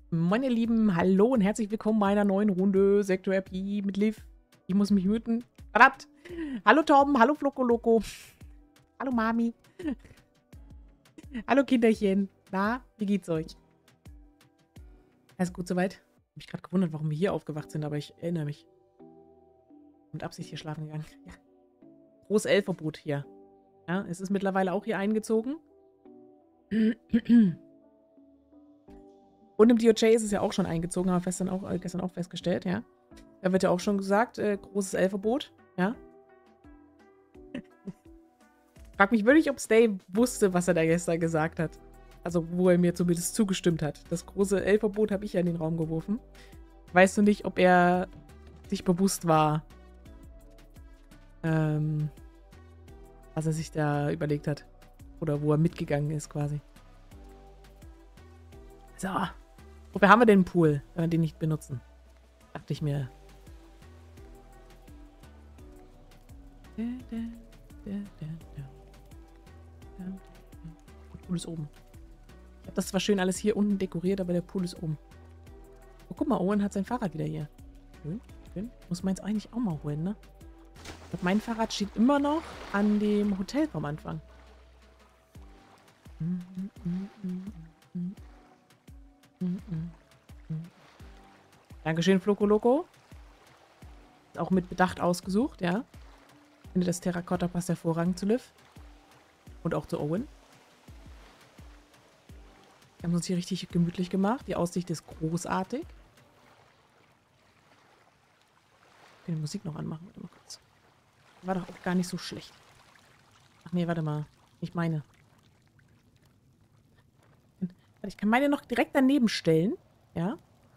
Meine Lieben, hallo und herzlich willkommen bei einer neuen Runde Sektor RP mit Liv. Ich muss mich muten. Verdammt. Hallo Torben, hallo Floko Loco. Hallo Mami. Hallo Kinderchen. Na, wie geht's euch? Alles gut soweit? Ich habe mich gerade gewundert, warum wir hier aufgewacht sind, aber ich erinnere mich. Mit Absicht hier schlafen gegangen. Ja. Groß-L-Verbot hier. Ja, es ist mittlerweile auch hier eingezogen. Und im DOJ ist es ja auch schon eingezogen, haben wir gestern auch festgestellt, ja. Da wird ja auch schon gesagt, großes L-Verbot, ja. Frag mich wirklich, ob Stay wusste, was er da gestern gesagt hat. Also, wo er mir zumindest zugestimmt hat. Das große L-Verbot habe ich ja in den Raum geworfen. Weißt du nicht, ob er sich bewusst war, was er sich da überlegt hat. Oder wo er mitgegangen ist, quasi. So. Wofür haben wir denn einen Pool, wenn wir den nicht benutzen? Dachte ich mir. Der Pool ist oben. Ich habe das zwar schön alles hier unten dekoriert, aber der Pool ist oben. Oh, guck mal, Owen hat sein Fahrrad wieder hier. Schön, schön. Muss meins eigentlich auch mal holen, ne? Ich glaub, mein Fahrrad steht immer noch an dem Hotel vom Anfang. Dankeschön, Floko Loco. Ist auch mit Bedacht ausgesucht, ja. Ich finde, das Terrakotta passt hervorragend zu Liv. Und auch zu Owen. Wir haben uns hier richtig gemütlich gemacht. Die Aussicht ist großartig. Ich kann die Musik noch anmachen. Warte mal kurz. War doch auch gar nicht so schlecht. Ach nee, warte mal. Ich meine. Ich kann meine noch direkt daneben stellen. Ja.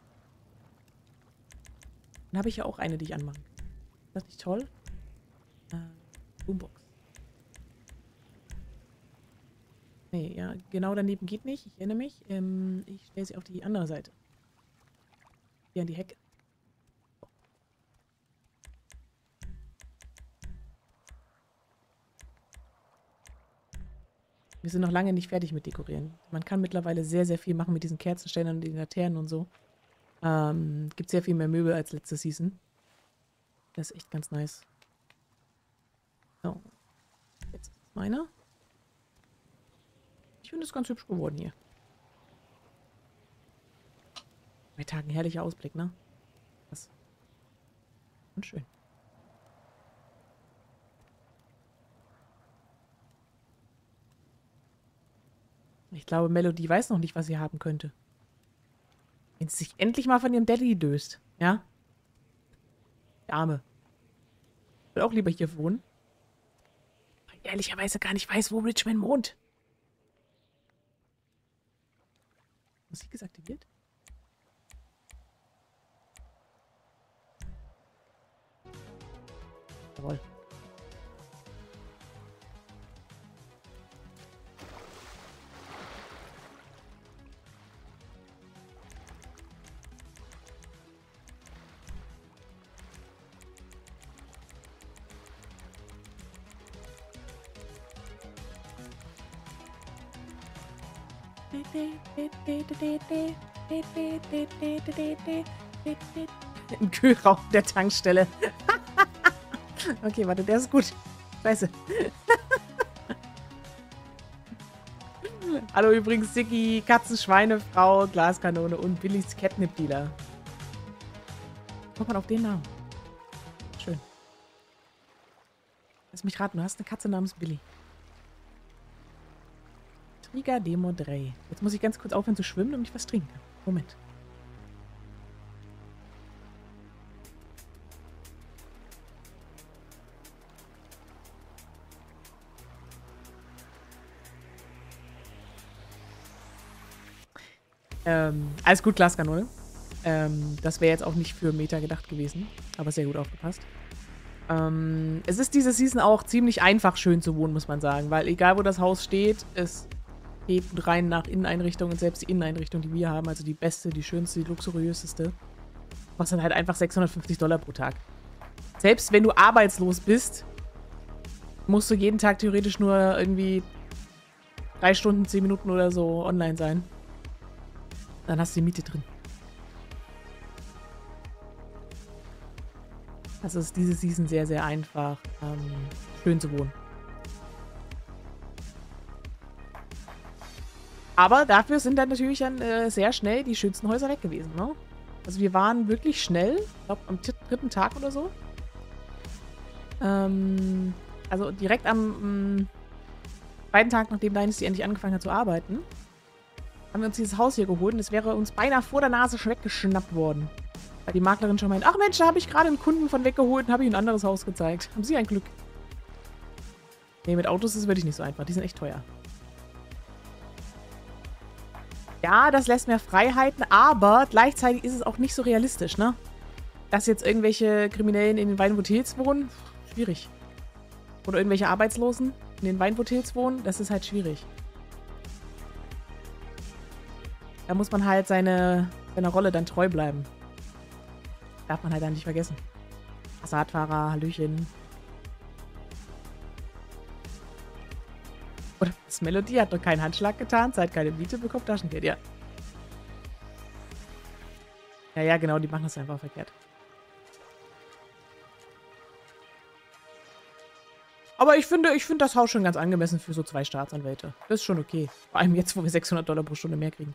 Dann habe ich ja auch eine, die ich anmache. Ist das nicht toll? Boombox. Nee, ja, genau daneben geht nicht. Ich erinnere mich. Ich stelle sie auf die andere Seite. Hier an die Hecke. Wir sind noch lange nicht fertig mit Dekorieren. Man kann mittlerweile sehr, sehr viel machen mit diesen Kerzenständern und den Laternen und so. Gibt sehr viel mehr Möbel als letzte Season. Das ist echt ganz nice. So. Jetzt ist es meiner. Ich finde es ganz hübsch geworden hier. Bei Tagen herrlicher Ausblick, ne? Das. Und schön. Ich glaube, Melody weiß noch nicht, was sie haben könnte. Wenn sie sich endlich mal von ihrem Daddy löst. Ja? Die Arme. Ich will auch lieber hier wohnen. Weil ich ehrlicherweise gar nicht weiß, wo Richmond wohnt. Musik ist aktiviert. Jawohl. Im Kühlraum der Tankstelle. Okay, warte, der ist gut. Scheiße. Hallo übrigens, Siki, Katzenschweinefrau, Glaskanone und Billys Catnip-Dealer. Guck mal auf den Namen. Schön. Lass mich raten, du hast eine Katze namens Billy. Triga Demo 3. Jetzt muss ich ganz kurz aufhören zu schwimmen, damit ich was trinken kann. Moment. Alles gut, Glaskanone. Das wäre jetzt auch nicht für Meta gedacht gewesen, aber sehr gut aufgepasst. Es ist diese Season auch ziemlich einfach schön zu wohnen, muss man sagen, weil egal wo das Haus steht, es geht rein nach Inneneinrichtungen und selbst die Inneneinrichtung, die wir haben, also die beste, die schönste, die luxuriöseste, kostet halt einfach $650 pro Tag. Selbst wenn du arbeitslos bist, musst du jeden Tag theoretisch nur irgendwie 3 Stunden, 10 Minuten oder so online sein. Dann hast du die Miete drin. Also ist diese Season sehr, sehr einfach, schön zu wohnen. Aber dafür sind dann natürlich dann sehr schnell die schönsten Häuser weg gewesen, ne? Also wir waren wirklich schnell, ich glaube am 3. Tag oder so. Also direkt am 2. Tag, nachdem Dynasty endlich angefangen hat zu arbeiten, haben wir uns dieses Haus hier geholt und es wäre uns beinahe vor der Nase schon weggeschnappt worden. Weil die Maklerin schon meint, ach Mensch, da habe ich gerade einen Kunden von weggeholt und habe ihm ein anderes Haus gezeigt. Haben Sie ein Glück. Nee, mit Autos ist es wirklich nicht so einfach. Die sind echt teuer. Ja, das lässt mehr Freiheiten, aber gleichzeitig ist es auch nicht so realistisch, ne? Dass jetzt irgendwelche Kriminellen in den Weinhotels wohnen, schwierig. Oder irgendwelche Arbeitslosen in den Weinhotels wohnen, das ist halt schwierig. Da muss man halt seiner Rolle dann treu bleiben. Darf man halt dann nicht vergessen. Passatfahrer, Hallöchen. Oder das Melodie hat doch keinen Handschlag getan, zahlt keine Miete, bekommt Taschengeld, ja. Ja, genau, die machen das einfach verkehrt. Aber ich finde das Haus schon ganz angemessen für so 2 Staatsanwälte. Das ist schon okay. Vor allem jetzt, wo wir $600 pro Stunde mehr kriegen.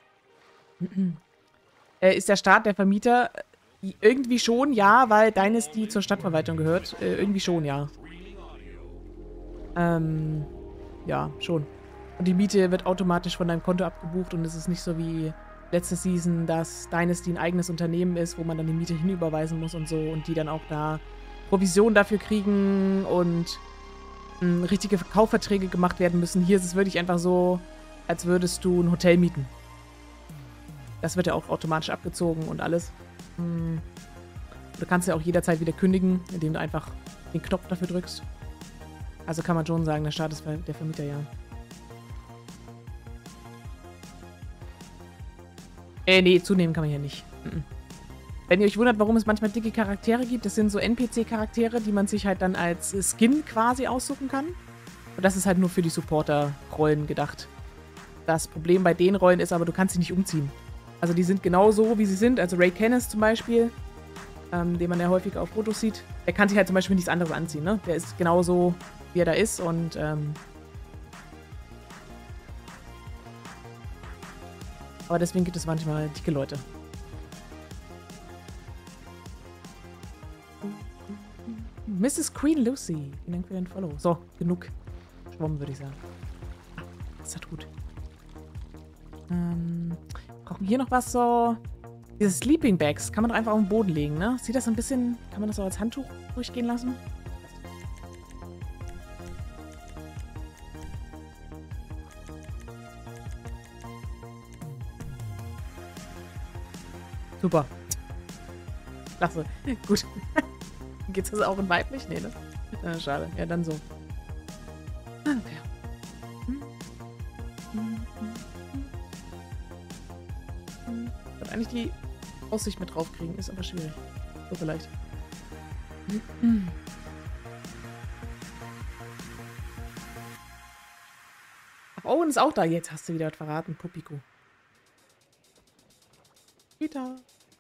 Ist der Staat der Vermieter? Irgendwie schon, ja, weil Dynasty zur Stadtverwaltung gehört. Irgendwie schon, ja. Ja, schon. Und die Miete wird automatisch von deinem Konto abgebucht und es ist nicht so wie letzte Season, dass Dynasty ein eigenes Unternehmen ist, wo man dann die Miete hinüberweisen muss und so und die dann auch da Provision dafür kriegen und richtige Kaufverträge gemacht werden müssen. Hier ist es wirklich einfach so, als würdest du ein Hotel mieten. Das wird ja auch automatisch abgezogen und alles. Du kannst ja auch jederzeit wieder kündigen, indem du einfach den Knopf dafür drückst. Also kann man schon sagen, der Staat ist der Vermieter, ja. Nee, zunehmen kann man ja nicht. Wenn ihr euch wundert, warum es manchmal dicke Charaktere gibt, das sind so NPC-Charaktere, die man sich halt dann als Skin quasi aussuchen kann. Und das ist halt nur für die Supporter-Rollen gedacht. Das Problem bei den Rollen ist aber, du kannst sie nicht umziehen. Also die sind genau so, wie sie sind. Also Ray Canis zum Beispiel, den man ja häufiger auf Fotos sieht, der kann sich halt zum Beispiel nichts anderes anziehen, ne? Der ist genauso, wie er da ist und aber deswegen gibt es manchmal dicke Leute. Mrs. Queen Lucy. Vielen Dank für den Follow. So, genug Schwamm, würde ich sagen. Ah, das hat gut. Brauchen wir hier noch was so? Diese Sleeping Bags kann man doch einfach auf den Boden legen, ne? Sieht das ein bisschen... Kann man das auch als Handtuch durchgehen lassen? Super. Klasse. Gut. Geht's das auch in weiblich? Nee, ne? Schade. Ja, dann so. Okay. Ich wollte eigentlich die Aussicht mit drauf kriegen. Ist aber schwierig. So vielleicht. Ach, Owen ist auch da. Jetzt hast du wieder was verraten. Puppiku. Peter.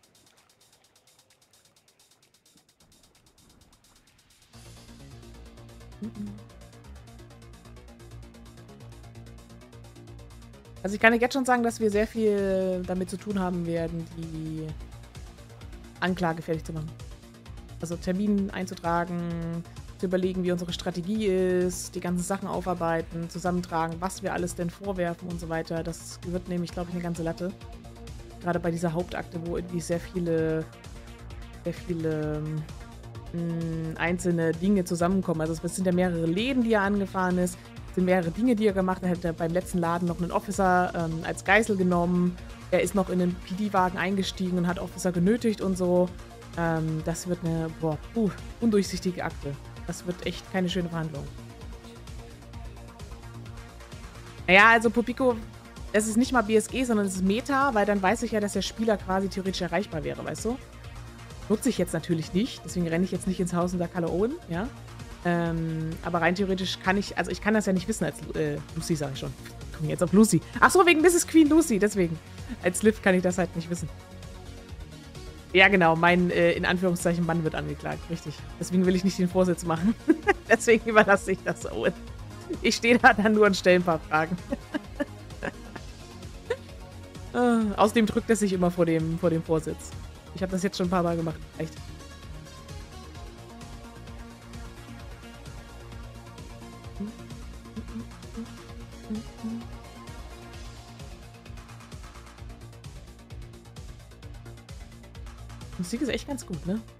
Also ich kann jetzt schon sagen, dass wir sehr viel damit zu tun haben werden, die Anklage fertig zu machen. Also Termine einzutragen, zu überlegen, wie unsere Strategie ist, die ganzen Sachen aufarbeiten, zusammentragen, was wir alles denn vorwerfen und so weiter. Das wird nämlich, glaube ich, eine ganze Latte. Gerade bei dieser Hauptakte, wo irgendwie sehr viele einzelne Dinge zusammenkommen. Also es sind ja mehrere Läden, die er angefahren ist. Es sind mehrere Dinge, die er gemacht hat. Er hat beim letzten Laden noch einen Officer als Geisel genommen. Er ist noch in den PD-Wagen eingestiegen und hat Officer genötigt und so. Das wird eine undurchsichtige Akte. Das wird echt keine schöne Verhandlung. Naja, also Puppiku, es ist nicht mal BSG, sondern es ist Meta, weil dann weiß ich ja, dass der Spieler quasi theoretisch erreichbar wäre, weißt du? Nutze ich jetzt natürlich nicht, deswegen renne ich jetzt nicht ins Haus und sage Hallo Owen, ja. Aber rein theoretisch kann ich, also ich kann das ja nicht wissen als Lucy, sage ich schon. Ich komme jetzt auf Lucy. Ach so, wegen Mrs. Queen Lucy, deswegen. Als Liv kann ich das halt nicht wissen. Ja, genau, mein, in Anführungszeichen, Mann wird angeklagt. Richtig. Deswegen will ich nicht den Vorsitz machen. Deswegen überlasse ich das Owen. Ich stehe da dann nur und stelle ein paar Fragen. Außerdem drückt er sich immer vor dem Vorsitz. Ich habe das jetzt schon ein paar Mal gemacht. Echt. Die Musik ist echt ganz gut, ne?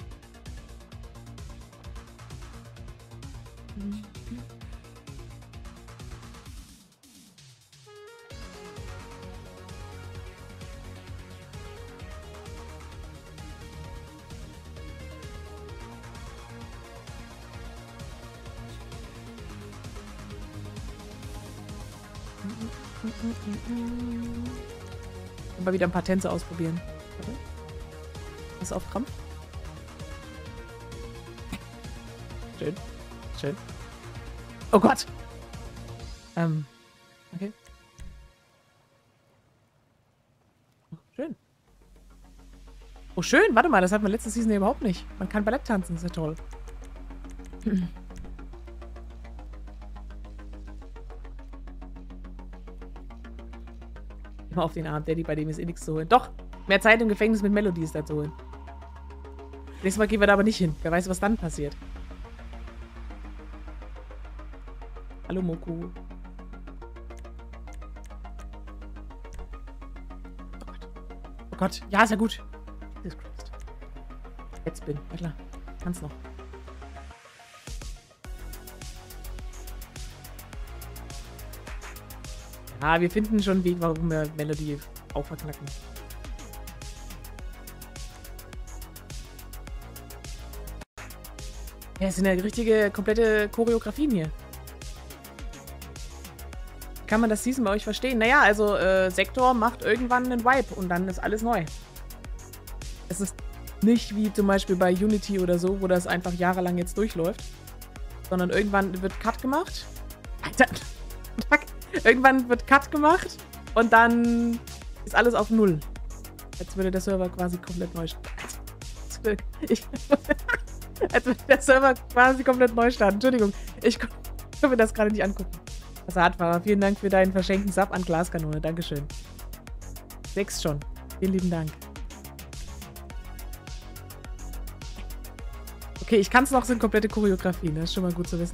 Mal wieder ein paar Tänze ausprobieren. Warte. Was auf Krampf? Schön. Schön. Oh Gott! Okay. Schön. Oh, schön. Warte mal, das hat man letzte Season ja überhaupt nicht. Man kann Ballett tanzen, ist ja toll. Immer auf den Arm, Daddy, bei dem ist eh nichts zu holen. Doch! Mehr Zeit im Gefängnis mit Melody ist da zu holen. Nächstes Mal gehen wir da aber nicht hin. Wer weiß, was dann passiert. Hallo, Moku. Oh Gott. Oh Gott. Ja, ist ja gut. Jesus Christ. Jetzt bin. Ja klar. Kann's noch. Ja, wir finden schon einen Weg, warum wir Melody auch verknacken. Ja, es sind ja richtige, komplette Choreografien hier. Kann man das Season bei euch verstehen? Naja, also Sektor macht irgendwann einen Vibe und dann ist alles neu. Es ist nicht wie zum Beispiel bei Unity oder so, wo das einfach jahrelang jetzt durchläuft. Sondern irgendwann wird Cut gemacht. Alter, irgendwann wird Cut gemacht und dann ist alles auf Null. Jetzt würde der Server quasi komplett neu starten. Als würde der Server quasi komplett neu starten. Entschuldigung, ich kann mir das gerade nicht angucken. Radfahrer, vielen Dank für deinen verschenkten Sub an Glaskanone. Dankeschön. 6 schon. Vielen lieben Dank. Okay, ich kann es noch, sind komplette Choreografien. Das ist schon mal gut zu wissen.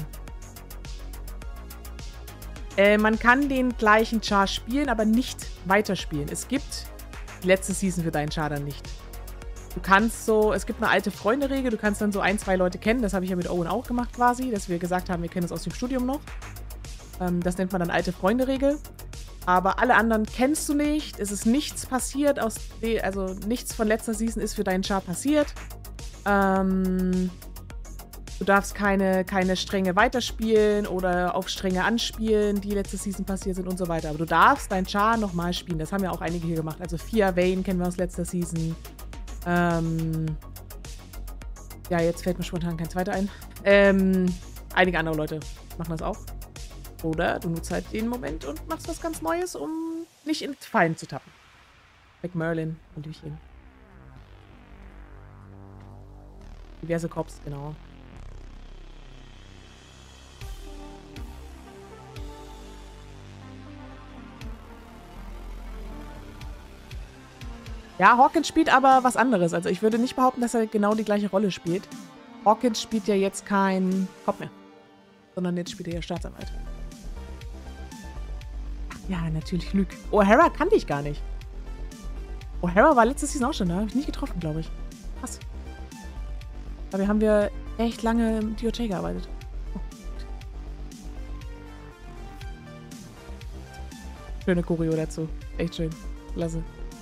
Man kann den gleichen Char spielen, aber nicht weiterspielen. Es gibt die letzte Season für deinen Char dann nicht. Du kannst so, es gibt eine alte Freunde-Regel, du kannst dann so 1, 2 Leute kennen. Das habe ich ja mit Owen auch gemacht quasi, dass wir gesagt haben, wir kennen es aus dem Studium noch. Das nennt man dann alte Freunde-Regel. Aber alle anderen kennst du nicht. Es ist nichts passiert, also nichts von letzter Season ist für deinen Char passiert. Du darfst keine Stränge weiterspielen oder auf Stränge anspielen, die letzte Season passiert sind und so weiter. Aber du darfst deinen Char nochmal spielen. Das haben ja auch einige hier gemacht. Also Fia Vayne kennen wir aus letzter Season. Ja, jetzt fällt mir spontan kein zweiter ein. Einige andere Leute machen das auch. Oder du nutzt halt den Moment und machst was ganz Neues, um nicht in Fallen zu tappen. McMerlin und Hüchen. Diverse Cops, genau. Ja, Hawkins spielt aber was anderes. Also ich würde nicht behaupten, dass er genau die gleiche Rolle spielt. Hawkins spielt ja jetzt kein Cop mehr. Sondern jetzt spielt er ja Staatsanwalt. Ja, natürlich Lüg. O'Hara kannte ich gar nicht. O'Hara war letztes Season auch schon da. Habe ich nicht getroffen, glaube ich. Krass. Dabei haben wir echt lange im DOJ gearbeitet. Oh. Schöne Choreo dazu. Echt schön. Klasse.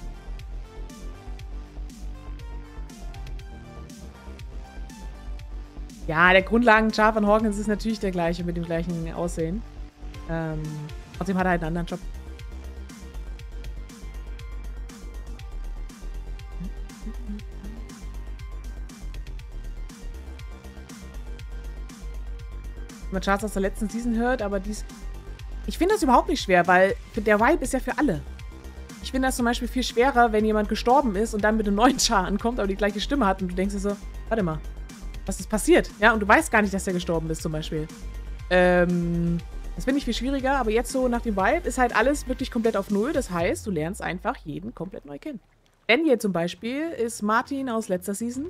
Ja, der Grundlagen-Char von Hawkins ist natürlich der gleiche, mit dem gleichen Aussehen. Trotzdem hat er halt einen anderen Job. Wenn man Charts aus der letzten Season hört, aber dies... Ich finde das überhaupt nicht schwer, weil der Vibe ist ja für alle. finde das zum Beispiel viel schwerer, wenn jemand gestorben ist und dann mit einem neuen Char ankommt, aber die gleiche Stimme hat und du denkst dir so, warte mal, was ist passiert? Ja, und du weißt gar nicht, dass der gestorben ist zum Beispiel. Das finde ich viel schwieriger, aber jetzt so nach dem Vibe ist halt alles wirklich komplett auf Null. Das heißt, du lernst einfach jeden komplett neu kennen. Daniel zum Beispiel ist Martin aus letzter Season.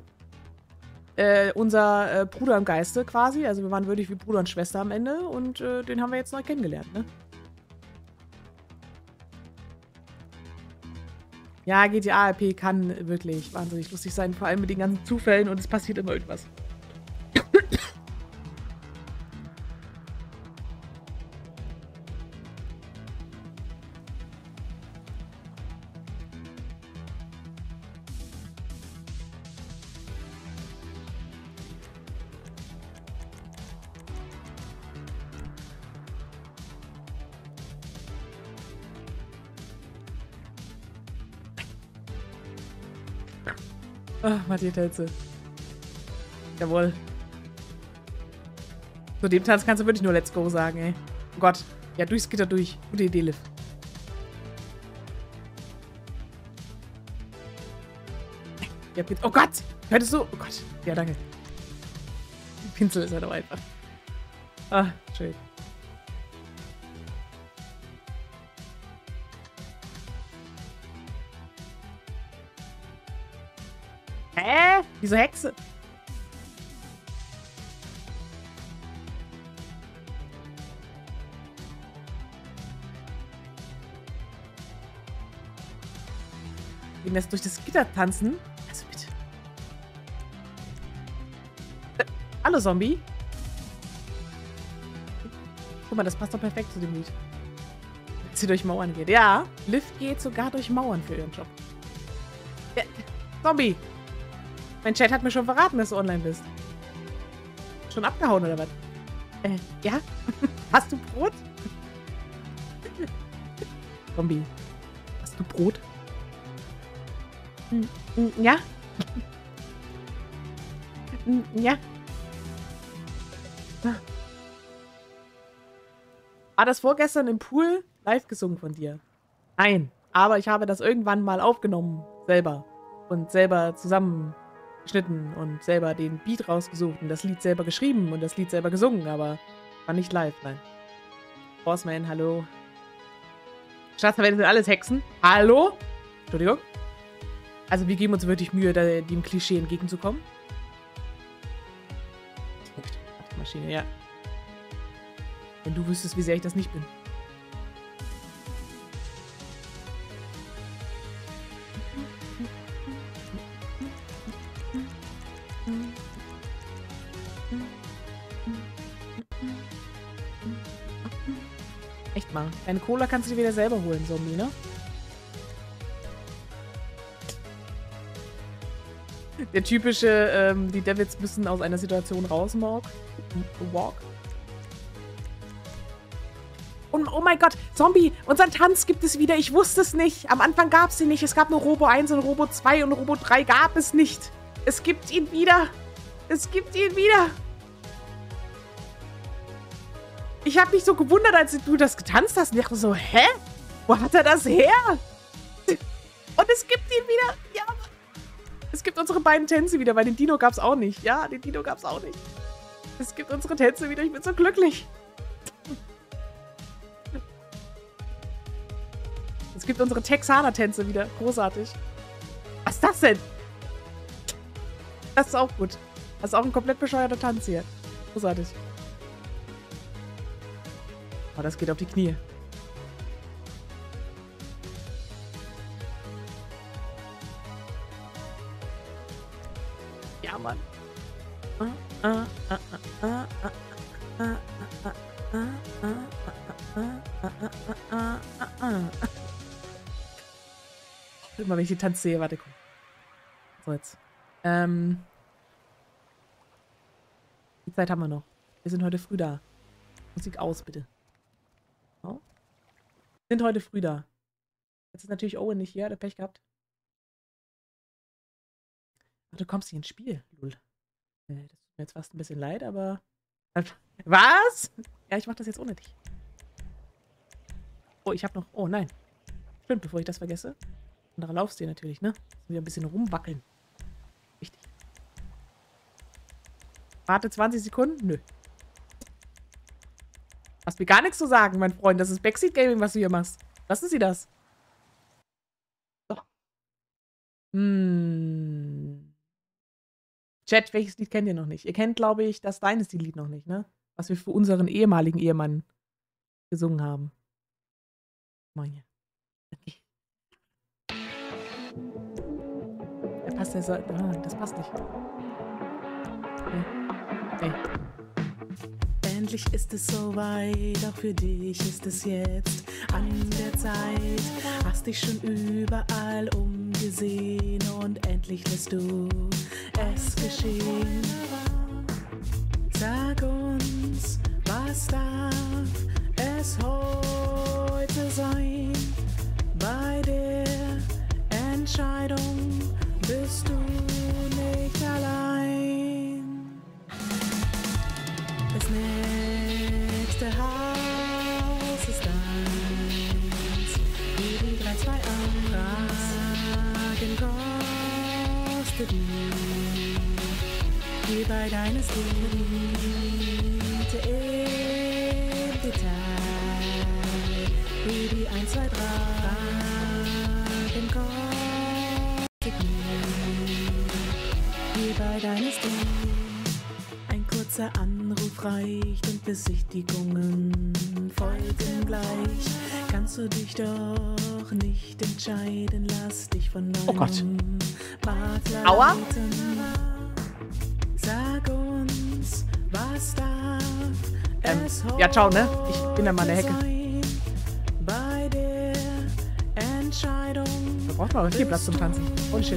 Unser Bruder im Geiste quasi. Also wir waren wirklich wie Bruder und Schwester am Ende und den haben wir jetzt neu kennengelernt, ne? Ja, GTA RP kann wirklich wahnsinnig lustig sein, vor allem mit den ganzen Zufällen und es passiert immer irgendwas. Ach, Matthias Telze. Jawohl. Zu dem Tanz kannst du wirklich nur Let's Go sagen, ey. Oh Gott. Ja, durchs Gitter durch. Gute Idee, Liv. Ja, oh Gott! Hörtest du? Oh Gott. Ja, danke. Pinsel ist halt auch einfach. Ah, schön. Hä? Wieso Hexe? Gehen das durch das Gitter tanzen? Also bitte. Hallo, Zombie. Guck mal, das passt doch perfekt zu dem Lied. Wenn sie durch Mauern geht. Ja, Liv geht sogar durch Mauern für ihren Job. Ja. Zombie. Mein Chat hat mir schon verraten, dass du online bist. Schon abgehauen, oder was? Ja? Hast du Brot? Zombie. Hast du Brot? Ja? Ja? War das vorgestern im Pool live gesungen von dir? Nein, aber ich habe das irgendwann mal aufgenommen, selber. Und selber zusammengeschnitten und selber den Beat rausgesucht und das Lied selber geschrieben und das Lied selber gesungen, aber war nicht live, nein. Horseman, hallo. Staatsverwaltung sind alles Hexen. Hallo? Entschuldigung. Also wir geben uns wirklich Mühe, dem Klischee entgegenzukommen. Maschine, ja. Wenn du wüsstest, wie sehr ich das nicht bin. Echt mal. Deine Cola kannst du dir wieder selber holen, Zombie, ne? Der typische, die Devils müssen aus einer Situation raus, Walk. Und, oh mein Gott, Zombie, unseren Tanz gibt es wieder. Ich wusste es nicht. Am Anfang gab es ihn nicht. Es gab nur Robo 1 und Robo 2 und Robo 3 gab es nicht. Es gibt ihn wieder. Es gibt ihn wieder. Ich habe mich so gewundert, als du das getanzt hast und dachte so, hä? Wo hat er das her? Und es gibt ihn wieder. Ja, es gibt unsere beiden Tänze wieder, weil den Dino gab es auch nicht. Ja, den Dino gab es auch nicht. Es gibt unsere Tänze wieder. Ich bin so glücklich. Es gibt unsere Texaner-Tänze wieder. Großartig. Was ist das denn? Das ist auch gut. Das ist auch ein komplett bescheuerter Tanz hier. Großartig. Oh, das geht auf die Knie. Ja, Mann. Immer wenn ich den Tanz sehe, warte, guck. So, jetzt. Die Zeit haben wir noch. Wir sind heute früh da. Musik aus, bitte. Oh. Wir sind heute früh da. Jetzt ist natürlich Owen nicht hier, hat er Pech gehabt. Ach, du kommst nicht ins Spiel, Lul. Das tut mir jetzt fast ein bisschen leid, aber... Was? Ja, ich mach das jetzt ohne dich. Oh, ich hab noch... Oh, nein. Stimmt, bevor ich das vergesse. Anderer Laufstil natürlich, ne? Wieder ein bisschen rumwackeln. Wichtig. Warte 20 Sekunden? Nö. Hast mir gar nichts zu sagen, mein Freund. Das ist Backseat Gaming, was du hier machst. Lassen Sie das. So. Chat, welches Lied kennt ihr noch nicht? Ihr kennt, glaube ich, das Dynasty-Lied noch nicht, ne? Was wir für unseren ehemaligen Ehemann gesungen haben. Mal hier. Okay. Der passt ja so. Ah, das passt nicht. Okay. Endlich ist es soweit, auch für dich ist es jetzt an der Zeit. Hast dich schon überall umgesehen und endlich lässt du es geschehen. Sag uns, was darf es heute sein? Bei der Entscheidung bist du nicht allein. Das nächste Haus ist deins. Wie die 3, 2, 1 Fragen kostet nie. Wie bei deines Lied im Detail. Wie die 1, 2, 3 Fragen kostet nie. Wie bei deines Lied. Ein kurzer Anruf reicht und Besichtigungen folgen gleich. Kannst du dich doch nicht entscheiden, lass dich von neuem Makler leiten. Sag uns, was darf es ja, ciao, ne? Ich bin da mal in der Hecke. Bei der Entscheidung. Da braucht man aber viel Platz zum Tanzen. Oh shit.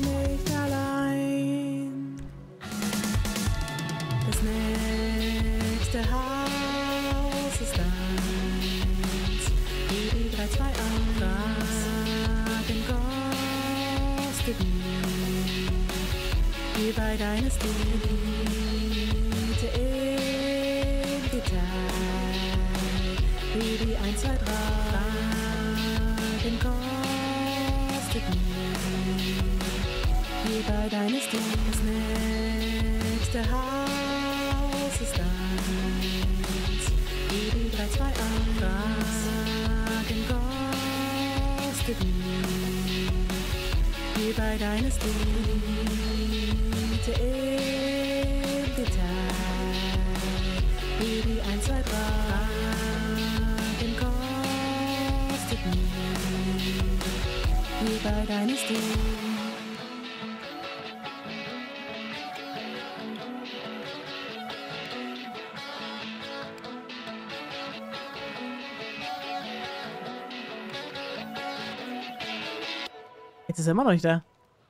Das nächste Haus ist deins. Wie die 3, 2, 1 Fragen kostet nie. Wie bei deines Lied im Detail. Wie die 1, 2, 3 Fragen kostet nie. Wie bei deines Lied. Das nächste Haus ist deins. Wie die 3, 2, 1 Fragen kostet nie. Wie bei deines Lied im Detail. Wie die 1, 2, 3 Fragen kostet nie. Wie bei deines Lied. Jetzt ist er immer noch nicht da.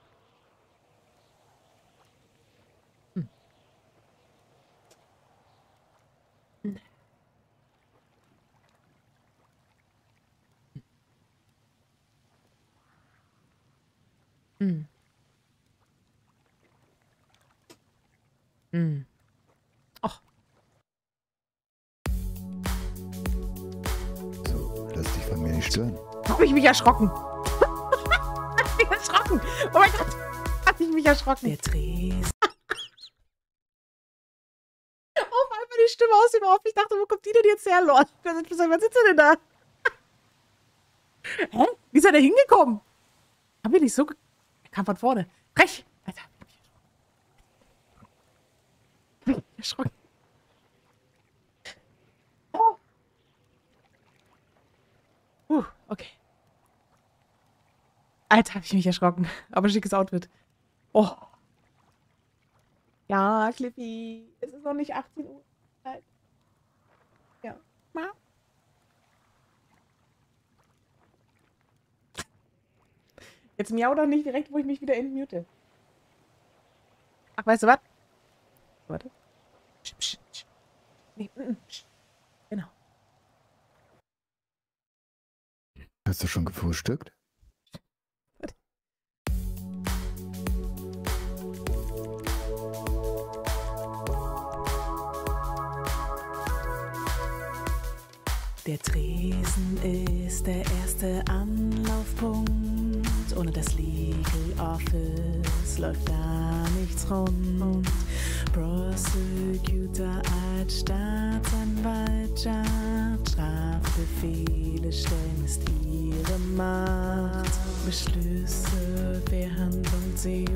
Ach. So, lass dich von mir nicht stören. Hab ich mich erschrocken. Hab ich erschrocken. Oh mein Gott. Hab ich mich erschrocken. Der Tresen. Auf einmal die Stimme aus dem Off. Ich dachte, wo kommt die denn jetzt her, Lord? Was sitzt er denn da? Hä? Wie ist er da hingekommen? Haben wir nicht so... Er kam von vorne. Frech! Alter. Ich bin erschrocken. Okay. Alter, hab ich mich erschrocken. Aber schickes Outfit. Oh. Ja, Cliffy. Es ist noch nicht 18 Uhr. Ja. Jetzt miau doch nicht direkt, wo ich mich wieder entmute. Ach, weißt du was? Warte. Nee, genau. Hast du schon gefrühstückt? Warte. Der Tresen ist der erste Anlaufpunkt. das Legal Office läuft da nichts rund. Prosecutor als Staatsanwaltschaft, Strafbefehle stellen ist ihre Macht. Beschlüsse, Verhandlung,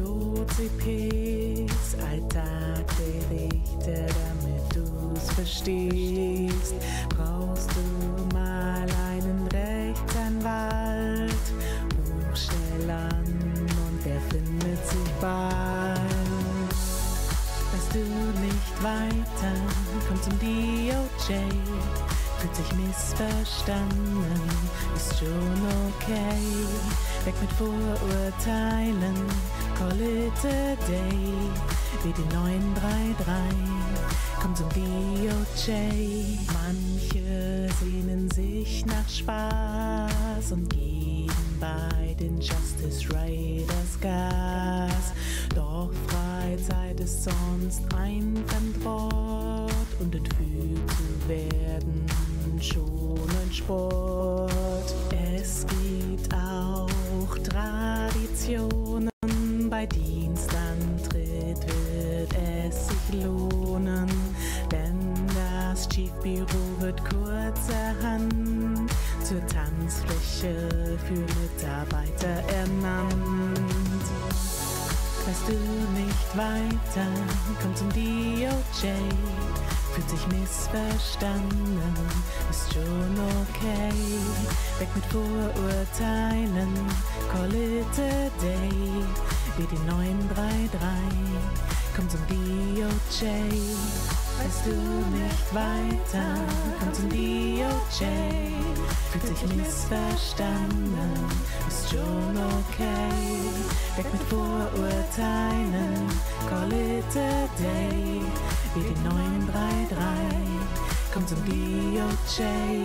COCPs, Alltag der Richter, damit du's verstehst. Brauchst du mal einen Rechtsanwalt, ruf schnell an und der findet sich bald. Weißt du nicht weiter, komm zum DOJ, fühlt sich missverstanden, ist schon okay. Weg mit Vorurteilen, call it a day, wie die 933, komm zum DOJ. Manche sehnen sich nach Spaß und geben bei den Justice Raiders Gas. Doch Freizeit ist sonst ein Fremdwort und entführt zu werden schon ein Sport. Es gibt auch Traditionen, bei Dienstantritt wird es sich lohnen, denn das Chiefbüro wird kurzerhand zur Tanzfläche für Mitarbeiter ernannt. Weißt du nicht weiter, komm zum DOJ, fühlt sich missverstanden, ist schon okay. Weg mit Vorurteilen, call it a day, wie die 933, komm zum DOJ. Weißt du nicht weiter, komm zum DOJ, fühlt sich missverstanden, ist schon okay. Weg mit Vorurteilen, call it a day, wie die 933, komm zum DOJ.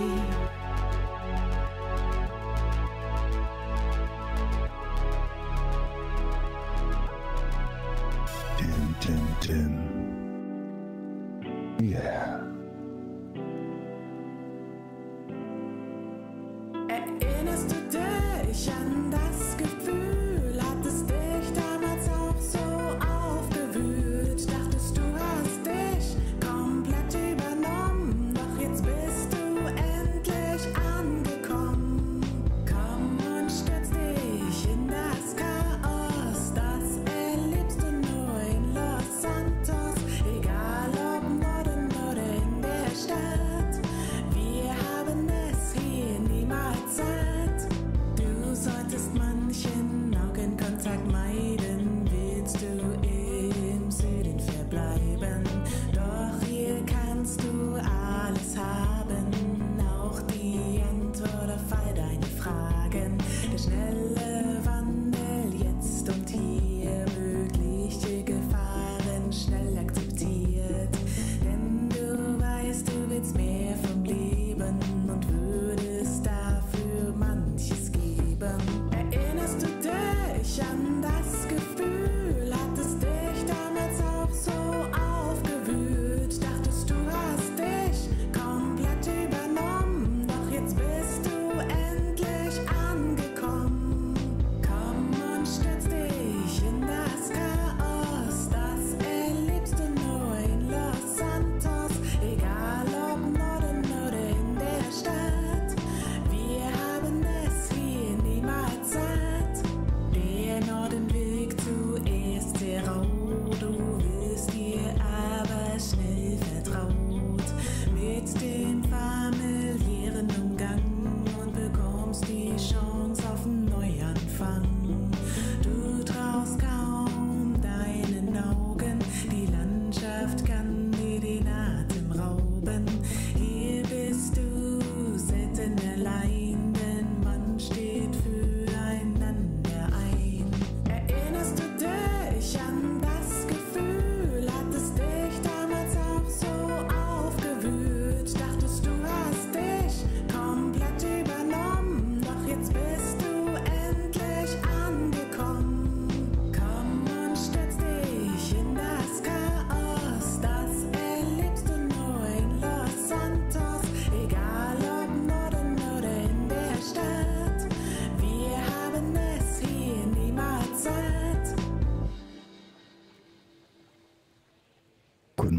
Tim. Yeah. Erinnerst du dich an das Gefühl? Hattest dich damals auch so aufgewühlt? Dachtest du hast dich komplett übernommen, doch jetzt bist du endlich angekommen. Komm und stürz dich in das Chaos, das erlebst du nur in Los Santos. Egal ob Norden oder in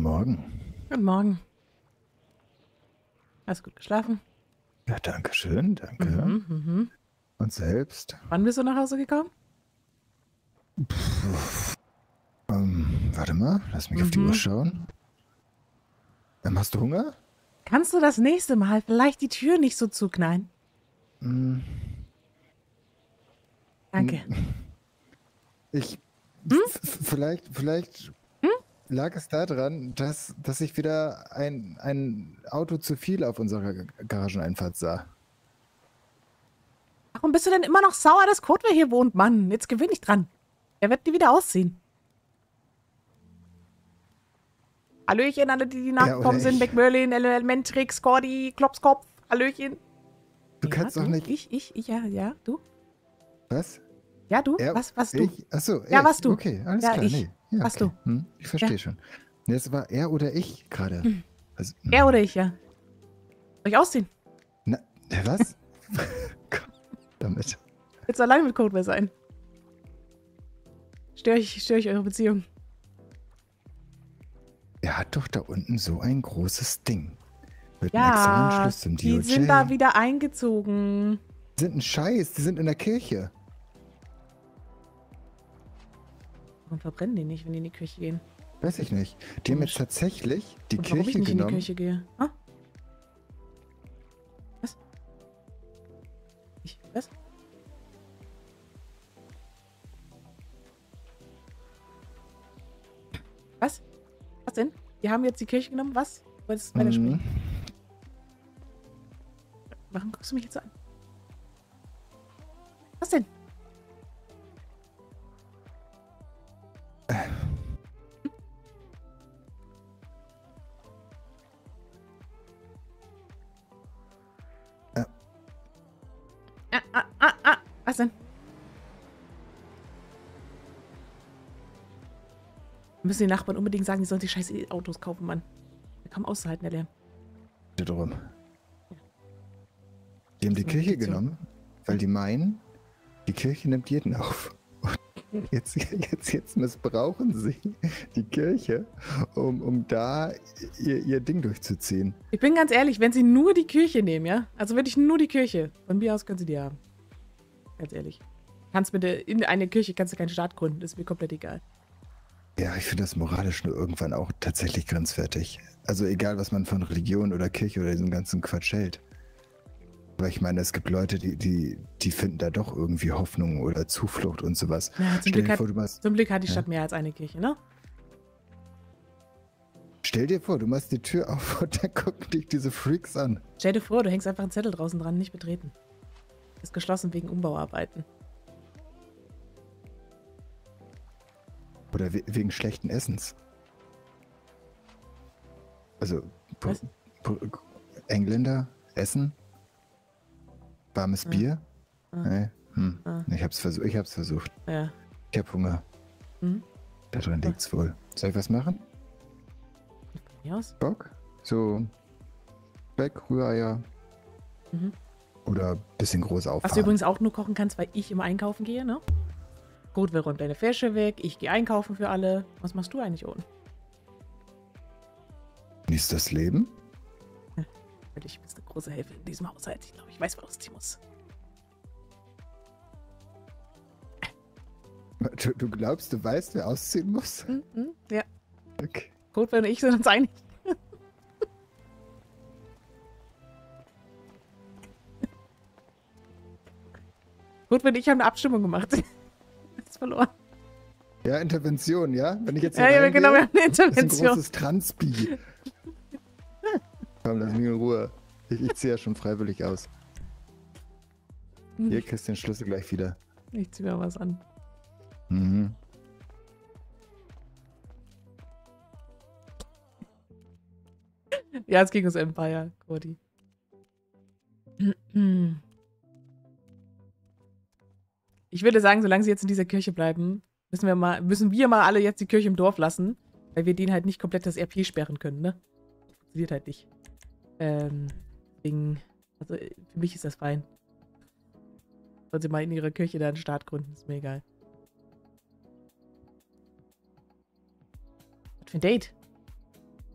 Morgen. Guten Morgen. Hast gut geschlafen? Ja, danke schön, danke. Und selbst? Wann bist du nach Hause gekommen? Warte mal, lass mich auf die Uhr schauen. Hast du Hunger? Kannst du das nächste Mal vielleicht die Tür nicht so zuknallen? Danke. Vielleicht lag es daran, dass ich wieder ein Auto zu viel auf unserer Garageneinfahrt sah. Warum bist du denn immer noch sauer, dass Kotwe hier wohnt, Mann? Jetzt gewöhn dich dran. Er wird die wieder ausziehen. Hallöchen, alle, die nachgekommen sind. McMerlin, Elementrix, Cordy, Klopskopf. Hallöchen. Du kannst doch nicht... Ich, ja, du? Was? Ja, du? Er, was du? Achso, ja, was du? Okay, alles ja, klar. Ich. Nee. Ja, was okay. du? Ich verstehe schon. Nee, es war er oder ich gerade. Also, Er oder ich, ja. Soll ich ausziehen? Na, was? Damit. Willst du allein mit Kotwe sein? Störe ich eure Beziehung? Er hat doch da unten so ein großes Ding. Mit einem Ja, extra Anschluss zum DOJ. die sind da wieder eingezogen. Die sind ein Scheiß, die sind in der Kirche. Warum verbrennen die nicht, wenn die in die Kirche gehen? Weiß ich nicht. Die haben jetzt tatsächlich die Und warum ich Kirche nicht genommen. in die Kirche gehe? Ah? Was? Was? Was? Was denn? Die haben jetzt die Kirche genommen? Was? Wolltest du weiterspielen? Warum guckst du mich jetzt so an? Was denn? Was denn? Müssen die Nachbarn unbedingt sagen, die sollen sich scheiß Autos kaufen, Mann. Wir kommen auszuhalten, der Lärm. Drum. Die haben die Kirche genommen, weil die meinen, die Kirche nimmt jeden auf. Und jetzt missbrauchen sie die Kirche, um da ihr Ding durchzuziehen. Ich bin ganz ehrlich, wenn sie nur die Kirche nehmen, ja? Also wirklich nur die Kirche. Von mir aus können sie die haben. Ganz ehrlich. Kannst bitte in eine Kirche kannst du keinen Staat gründen, ist mir komplett egal. Ja, ich finde das moralisch nur irgendwann auch tatsächlich grenzwertig. Also egal, was man von Religion oder Kirche oder diesem ganzen Quatsch hält. Aber ich meine, es gibt Leute, die finden da doch irgendwie Hoffnung oder Zuflucht und sowas. Ja, zum Glück hat die Stadt mehr als eine Kirche, ne? Stell dir vor, du machst die Tür auf und dann gucken dich diese Freaks an. Stell dir vor, du hängst einfach einen Zettel draußen dran, nicht betreten. Ist geschlossen wegen Umbauarbeiten. Oder wegen schlechten Essens. Also, Engländer essen? Warmes Bier? Nee. Ich hab's versucht. Ja. Ich hab Hunger. Daran liegt's wohl. Soll ich was machen? Von mir aus? Bock? So Speck, Rühreier. Oder ein bisschen groß auffahren. Was du übrigens auch nur kochen kannst, weil ich immer einkaufen gehe, ne? Gut, wir räumen deine Wäsche weg, ich gehe einkaufen für alle. Was machst du eigentlich unten? Genießt das Leben? Ich bin eine große Hilfe in diesem Haushalt. Ich glaube, ich weiß, was ich ausziehen muss. Du glaubst, du weißt, wer ausziehen muss? Ja. Okay. Gut, wenn ich sind uns einig. Gut, wenn ich habe eine Abstimmung gemacht. Das ist verloren. Ja, Intervention, ja? Wenn ich jetzt hier Ja, genau, wir haben eine das ist ein Intervention. großes Transbi. Komm, lass mich in Ruhe. Ich ziehe ja schon freiwillig aus. Hier kriegst du den Schlüssel gleich wieder. Ich zieh mir was an. Ja, es ging ums Empire, Cody. Ich würde sagen, solange sie jetzt in dieser Kirche bleiben, müssen wir mal alle jetzt die Kirche im Dorf lassen, weil wir denen halt nicht komplett das RP sperren können, ne? Funktioniert halt nicht. Deswegen, also für mich ist das fein. Sollen sie mal in ihrer Kirche da einen Staat gründen, ist mir egal. Was für ein Date?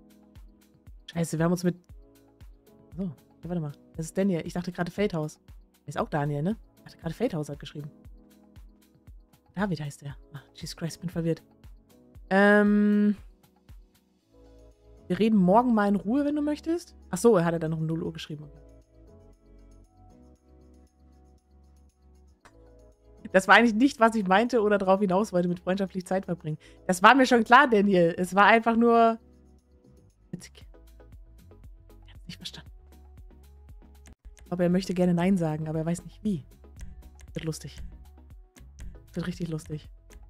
Scheiße, wir haben uns mit... So, warte mal. Das ist Daniel. Ich dachte gerade Feldhaus. Der ist auch Daniel, ne? Ich dachte gerade Feldhaus hat geschrieben. David heißt der. Ach, Jesus Christ, bin verwirrt. Wir reden morgen mal in Ruhe, wenn du möchtest. Ach so, er hat dann noch um 0 Uhr geschrieben. Das war eigentlich nicht, was ich meinte oder darauf hinaus wollte, mit freundschaftlich Zeit verbringen. Das war mir schon klar, Daniel. Es war einfach nur... witzig. Er hat es nicht verstanden. Ich glaube, er möchte gerne Nein sagen, aber er weiß nicht wie. Wird lustig. Wird richtig lustig.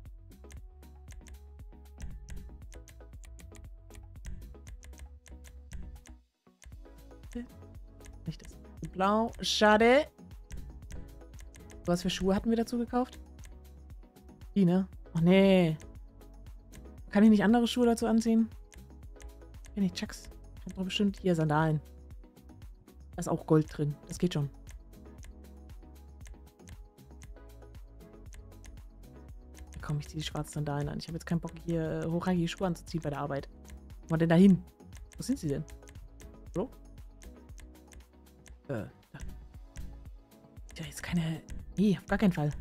Nicht das. Blau. Schade. Was für Schuhe hatten wir dazu gekauft? Die, ne? Oh, nee. Kann ich nicht andere Schuhe dazu anziehen? Ja, nicht Chucks. Ich hab doch bestimmt hier Sandalen. Da ist auch Gold drin. Das geht schon. Komm, ich ziehe die schwarzen Sandalen an. Ich habe jetzt keinen Bock, hier hochrangige Schuhe anzuziehen bei der Arbeit. Wo man denn da hin? Wo sind sie denn? So? Da. Ja, jetzt keine... Nee, auf gar keinen Fall.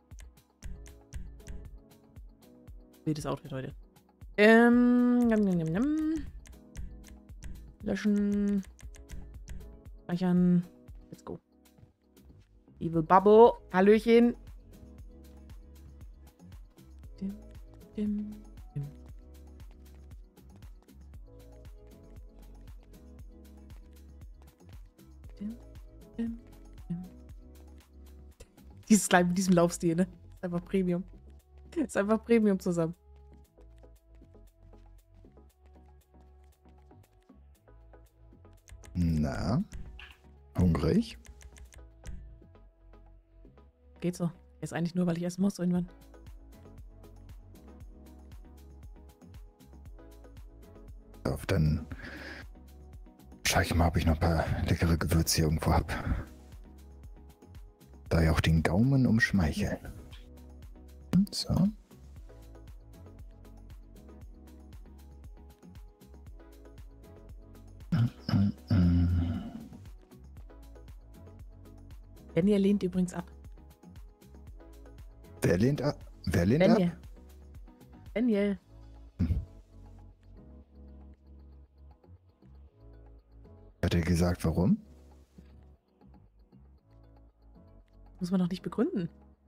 Wildes Outfit heute. Löschen. Speichern. Let's go. Evil Bubble. Hallöchen. Dim, dim, dim. Dim, dim, dim. Dieses Slime mit diesem Laufstil, ne? Ist einfach Premium. Ist einfach Premium zusammen. Na, hungrig? Geht so. Ist eigentlich nur, weil ich essen muss irgendwann. Dann schau ich mal, ob ich noch ein paar leckere Gewürze hier irgendwo habe. Da ja auch den Gaumen umschmeicheln. So. Daniel lehnt übrigens ab. Wer lehnt ab? Wer lehnt Daniel. ab? Daniel. Hat er gesagt, warum? Muss man doch nicht begründen.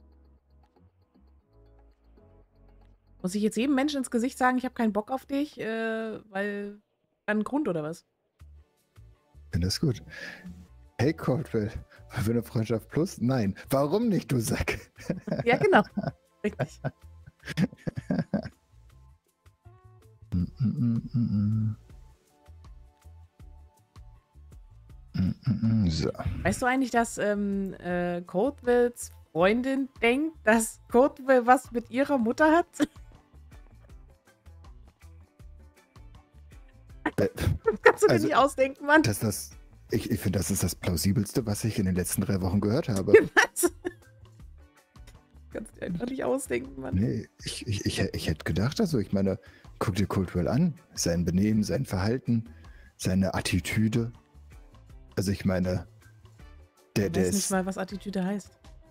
Muss ich jetzt jedem Menschen ins Gesicht sagen, ich habe keinen Bock auf dich, weil dann ein Grund oder was? Ich finde das gut. Hey Cordwell, für eine Freundschaft plus? Nein. Warum nicht, du Sack? Ja, genau. Richtig. So. Weißt du eigentlich, dass Codewells Freundin denkt, dass Codewell was mit ihrer Mutter hat? Das kannst du dir Also, nicht ausdenken, Mann. Ich finde, das ist das Plausibelste, was ich in den letzten 3 Wochen gehört habe. Was? Kannst du dir einfach nicht ausdenken, Mann. Nee, ich hätte gedacht, also ich meine, guck dir Coldwell an, sein Benehmen, sein Verhalten, seine Attitüde. Also ich meine, Ich weiß nicht mal, was Attitüde heißt.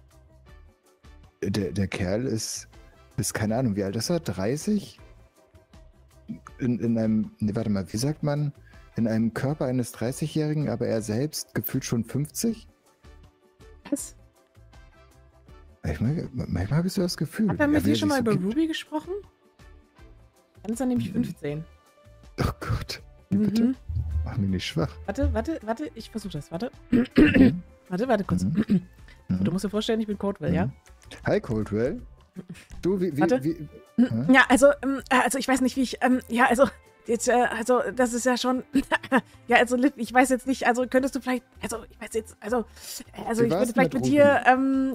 der Kerl ist keine Ahnung, wie alt ist er? 30? In einem, nee, warte mal, wie sagt man? In einem Körper eines 30-Jährigen, aber er selbst gefühlt schon 50? Was? Manchmal habe ich so das Gefühl. Hat er mit dir schon mal über gibt. Ruby gesprochen? Dann ist er nämlich 15. Oh Gott. Wie bitte? Mach mich nicht schwach. Warte, ich versuche das. Warte. Warte kurz. Du musst dir vorstellen, ich bin Codewell, ja? Hi Coldwell. Du, Warte. Ja, also ich weiß nicht, wie ich, ja, also, jetzt, also, das ist ja schon, ja, also, Liv, ich weiß jetzt nicht, also, könntest du vielleicht, also, ich weiß jetzt, also, ich würde vielleicht mit dir,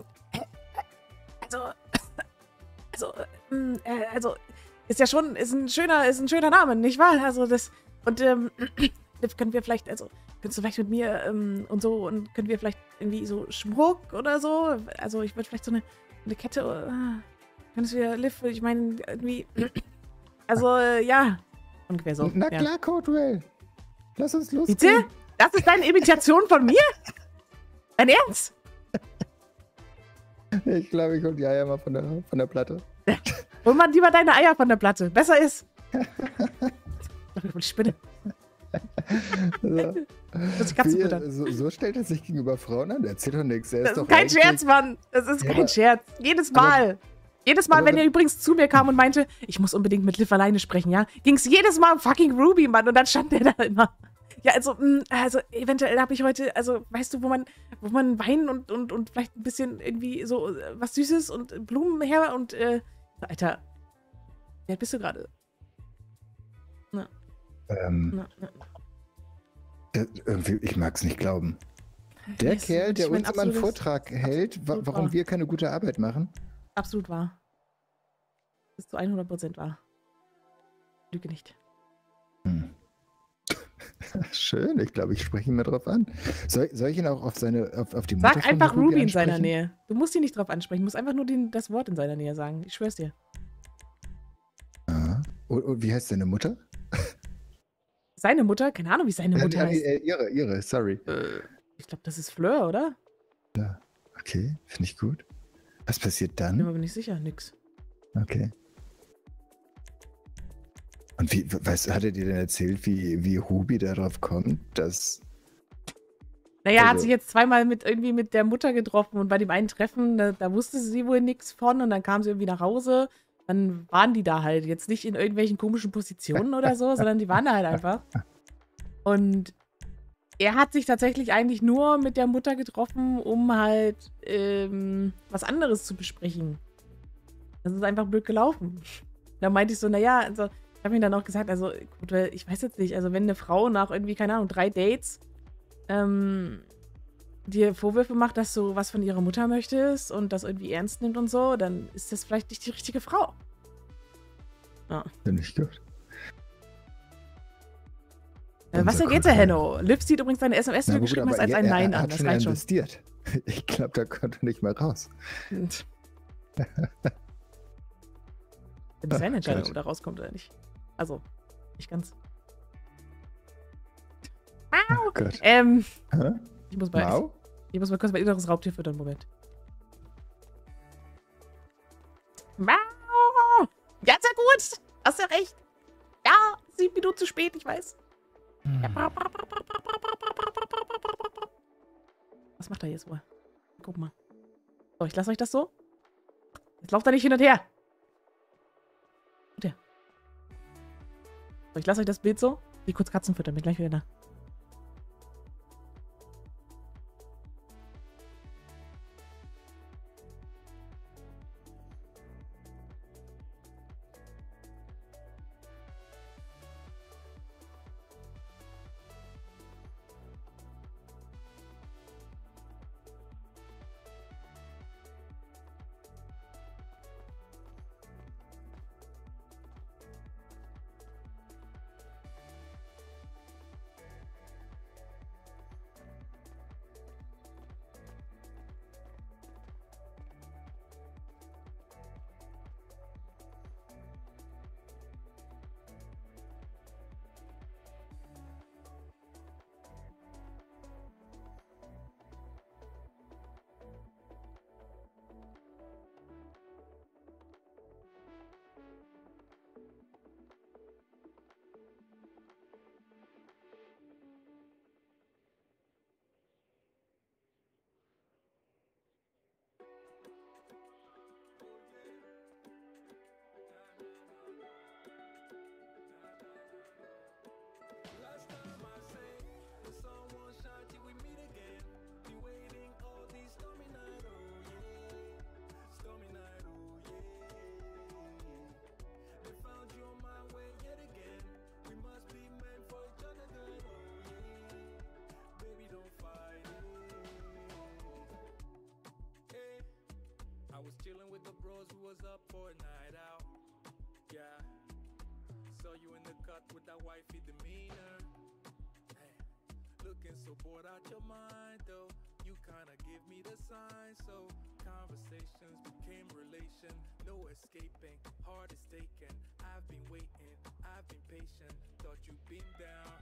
also, ist ja schon, ist ein schöner Name, nicht wahr? Also, das, und, Liv, können wir vielleicht, also, könntest du vielleicht mit mir, und so, und können wir vielleicht irgendwie so Schmuck oder so, also, ich würde vielleicht so eine Kette, könntest du ja, Liv, ich meine, irgendwie, also, ja, ungefähr so. Na ja. klar, Coldwell. Lass uns losgehen. Bitte? Das ist deine Imitation von mir? Dein Ernst? Ich glaube, ich hol die Eier mal von der Platte. Hol mal lieber deine Eier von der Platte. Besser ist. Ich spinne. So. Das ist Katze füttern. So stellt er sich gegenüber Frauen an. Der erzählt doch nichts. Das ist kein Scherz, Mann. Das ist kein Scherz. Jedes Mal. Jedes Mal, aber wenn er übrigens zu mir kam und meinte, ich muss unbedingt mit Liv alleine sprechen, ja, ging es jedes Mal um fucking Ruby, Mann. Und dann stand der da immer. Ja, also eventuell habe ich heute, also weißt du, wo man Wein und vielleicht ein bisschen irgendwie so was Süßes und Blumen her und Alter, wie alt bist du gerade? Irgendwie, ich mag es nicht glauben. Der Das ist Kerl, der mein uns immer einen absolutes- Vortrag hält, absolut warum wahr. wir keine gute Arbeit machen. Absolut wahr. Das ist zu 100% wahr. Lüge nicht. Schön, ich glaube, ich spreche ihn mal drauf an. Soll ich ihn auch auf die Mutter Sag von einfach Ruby in seiner ansprechen? Nähe. Du musst ihn nicht drauf ansprechen. Du musst einfach nur das Wort in seiner Nähe sagen. Ich schwör's dir. Ah. Und wie heißt deine Mutter? Seine Mutter? Keine Ahnung, wie seine Mutter heißt. Ihre, sorry. Ich glaube, das ist Fleur, oder? Okay, finde ich gut. Was passiert Bin mir dann? aber nicht sicher. Nix. Okay. Und hat er dir denn erzählt, wie Ruby darauf kommt, dass... Naja, hat Also- sich jetzt zweimal mit der Mutter getroffen und bei dem einen Treffen, da wusste sie wohl nichts von und dann kam sie irgendwie nach Hause. Dann waren die da halt jetzt nicht in irgendwelchen komischen Positionen oder so, sondern die waren da halt einfach. Und er hat sich tatsächlich eigentlich nur mit der Mutter getroffen, um halt was anderes zu besprechen. Das ist einfach blöd gelaufen. Da meinte ich so, naja, also ich habe ihm dann auch gesagt, also gut, weil ich weiß jetzt nicht, also wenn eine Frau nach irgendwie, keine Ahnung, 3 Dates dir Vorwürfe macht, dass du was von ihrer Mutter möchtest und das irgendwie ernst nimmt und so, dann ist das vielleicht nicht die richtige Frau. Ja. Finde ich gut. Was Unser geht's, Herr Content. Henno? Liv sieht übrigens deine SMS, die Na du gut, geschrieben aber hast, als ein er Nein an. hat Das schon reicht schon. investiert. Ich glaube, da konnte er nicht mehr raus. Und das ist seine Entscheidung, Gott. ob da rauskommt oder nicht. Also, nicht ganz. Oh Gott. Hä? Hä? Ich muss Mau? mal kurz mein inneres Raubtier füttern. Moment. Mau! Ja, sehr gut. Hast ja recht. Ja, 7 Minuten zu spät, ich weiß. Was macht er jetzt wohl? Guck mal. So, ich lasse euch das so. Jetzt lauft er nicht hin und her. So, ich lasse euch das Bild so. Wie kurz Katzen füttern. Bin gleich wieder da. Chilling with the bros who was up for a night out. Yeah. Saw you in the cut with that wifey demeanor. Hey. Looking so bored out your mind though. You kinda give me the sign, so conversations became relation. No escaping, heart is taken. I've been waiting, I've been patient. Thought you'd been down, heard you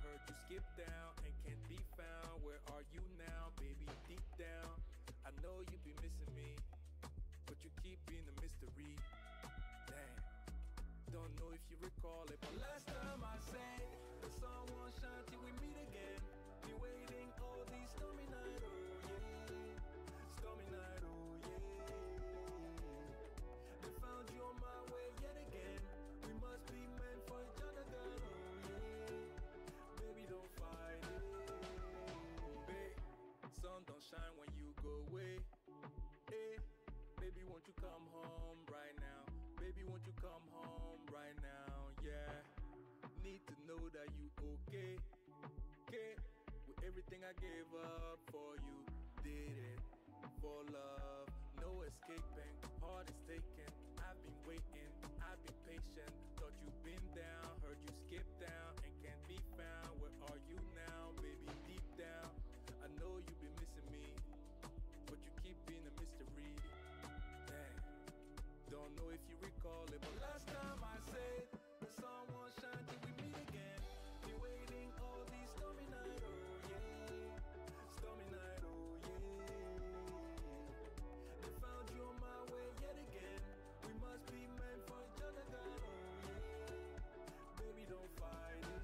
skip down and can't be found. Where are you now, baby? Deep down, I know you be missing me, but you keep being a mystery. Damn, don't know if you recall it, but last time I said the sun won't shine till we meet again. Be waiting all these stormy night, oh yeah, stormy night, oh yeah. They found you on my way yet again. We must be meant for each other, girl, oh yeah. Baby, don't fight it, babe. Sun don't shine when you go away. Hey, baby, won't you come home right now? Baby, won't you come home right now? Yeah, need to know that you okay. Okay, with everything I gave up for you, did it for love. No escaping, heart is taken. I've been waiting, I've been patient. Thought you've been down, heard you skip down and can't be found. Where are you now, baby? Deep down, I know you've been missing me, but you keep being a mystery. Dang, don't know if you recall it, but last time I said the sun won't shine till we meet again. Be waiting all these stormy night, oh yeah, stormy night, oh yeah. They found you on my way yet again. We must be meant for each other, girl, oh yeah. Baby, don't fight it.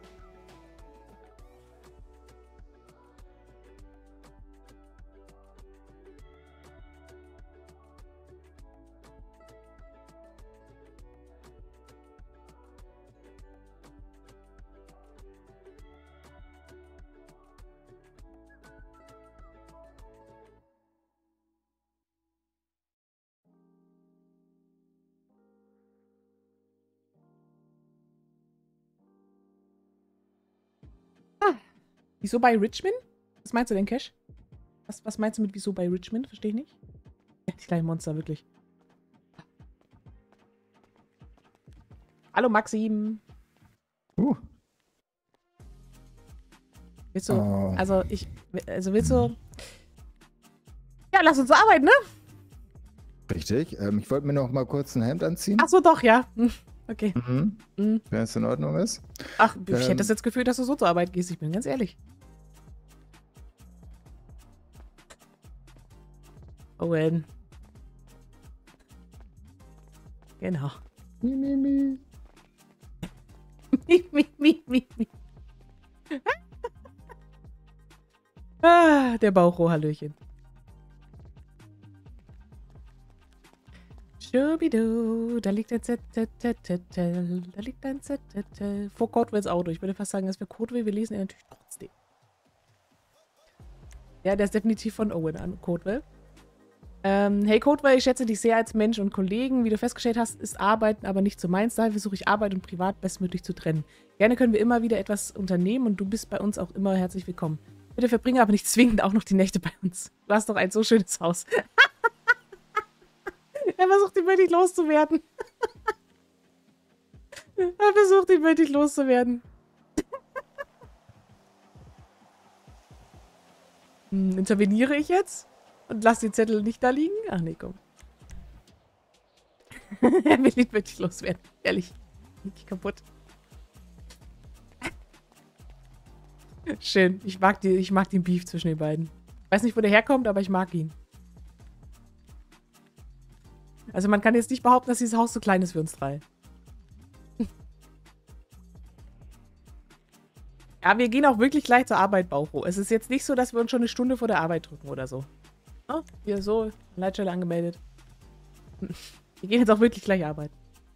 Wieso bei Richmond? Was meinst du denn, Cash? Was meinst du mit wieso bei Richmond? Verstehe ich nicht. Ja, die kleinen Monster, wirklich. Hallo, Maxim. Willst du, Oh. also willst du, ja, lass uns arbeiten, ne? Richtig. Ich wollte mir noch mal kurz ein Hemd anziehen. Ach so, doch, ja. Okay. Mhm. Mhm. Wenn es in Ordnung ist. Ach, ich hätte das jetzt Gefühl, dass du so zur Arbeit gehst. Ich bin ganz ehrlich. Owen. Genau. Mi, mi, mi. Mi. Der Bauchrohr, Hallöchen. Schubidu, da liegt ein Zettel, da liegt ein Zettel. Vor Codwells Auto. Ich würde fast sagen, dass wir Codwell, wir lesen ihn natürlich trotzdem. Ja, der ist definitiv von Owen an, Codwell. Hey Codwell, ich schätze dich sehr als Mensch und Kollegen. Wie du festgestellt hast, ist Arbeiten aber nicht so meins. Daher versuche ich Arbeit und Privat bestmöglich zu trennen. Gerne können wir immer wieder etwas unternehmen und du bist bei uns auch immer herzlich willkommen. Bitte verbringe aber nicht zwingend auch noch die Nächte bei uns. Du hast doch ein so schönes Haus. Er versucht, ihn wirklich loszuwerden. Er versucht, ihn wirklich loszuwerden. Interveniere ich jetzt? Und lass den Zettel nicht da liegen? Ach nee, komm. Er will ihn wirklich loswerden. Ehrlich. Nicht kaputt. Schön. Ich mag den Beef zwischen den beiden. Weiß nicht, wo der herkommt, aber ich mag ihn. Also man kann jetzt nicht behaupten, dass dieses Haus so klein ist für uns drei. Ja, wir gehen auch wirklich gleich zur Arbeit, Baucho. Es ist jetzt nicht so, dass wir uns schon eine Stunde vor der Arbeit drücken oder so. Oh, hier so, Leitstelle angemeldet. Wir gehen jetzt auch wirklich gleich arbeiten.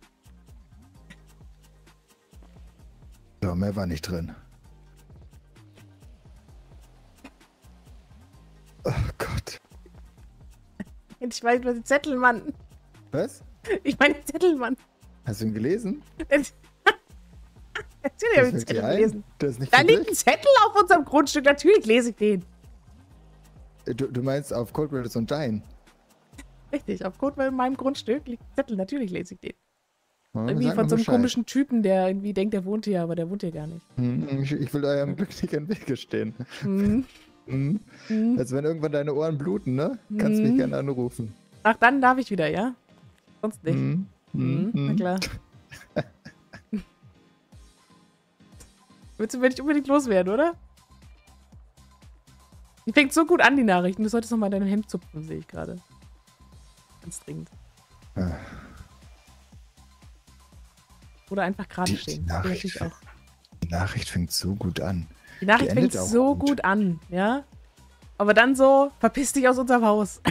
So, mehr war nicht drin. Oh Gott. Ich meine den Zettel, Mann. Was? Ich meine den Zettel, Mann. Hast du ihn gelesen? Natürlich habe ich den Zettel gelesen. Der ist nicht Da für liegt ein dich? Zettel auf unserem Grundstück. Natürlich lese ich den. Du meinst auf Cold Brothers und Dein? Richtig, auf Codewell in meinem Grundstück liegt ein Zettel. Natürlich lese ich den. Ja, Irgendwie sag von mal so einem Bescheid. komischen Typen, der irgendwie denkt, der wohnt hier, aber der wohnt hier gar nicht. Ich will eurem Glück nicht im Wege stehen. Mhm. Mhm. Also wenn irgendwann deine Ohren bluten, ne? Kannst du mich gerne anrufen. Ach, dann darf ich wieder, ja? Sonst nicht. Na klar. Willst du mir nicht unbedingt loswerden, oder? Die fängt so gut an, die Nachrichten. Du solltest noch mal dein Hemd zupfen, sehe ich gerade. Ganz dringend. Ah, Oder einfach gerade Die stehen. Nachricht, Natürlich auch. die Nachricht fängt so gut an. Die Nachricht endet fängt auch so gut an, ja? Aber dann so, verpiss dich aus unserem Haus.